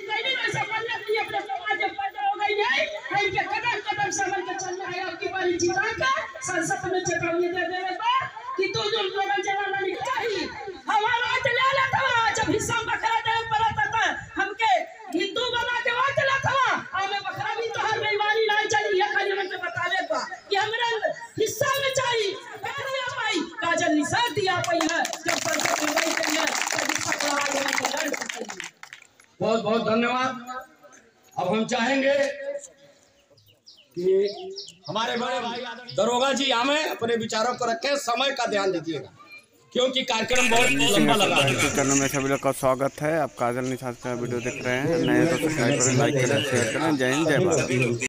नहीं ऐसा बनना नहीं अपने समाज में पैदा हो गई है इनके कदम कदम समझ के चलना है आपकी बारी जिता का संसद में चेतावनी दे देवे बा कि तू जो लोग जवाना नहीं चाहिए हमारा चला ला था जब हिस्सा बकरा दे पड़ता था हमके हिंदू बना के वहां चला था हमें बकरा भी तो हर बेईमानी नहीं चाहिए खाली हमके बतावे बा कि हमरा हिस्सा में चाहिए बकरा पाई काजल निसार दिया पई है जब संसद में गई है तब पकड़ा लेने के लड़ सकती। बहुत बहुत धन्यवाद। अब हम चाहेंगे कि हमारे बड़े भाई दरोगा जी हमें अपने विचारों को रखें, समय का ध्यान दीजिएगा क्योंकि कार्यक्रम बहुत लंबा लगा है। चैनल में सभी लोग का स्वागत है। आप काजल निसार का वीडियो देख रहे हैं, नए तो सब्सक्राइब करें, लाइक करें, शेयर करें। जय हिंद, जय भारत।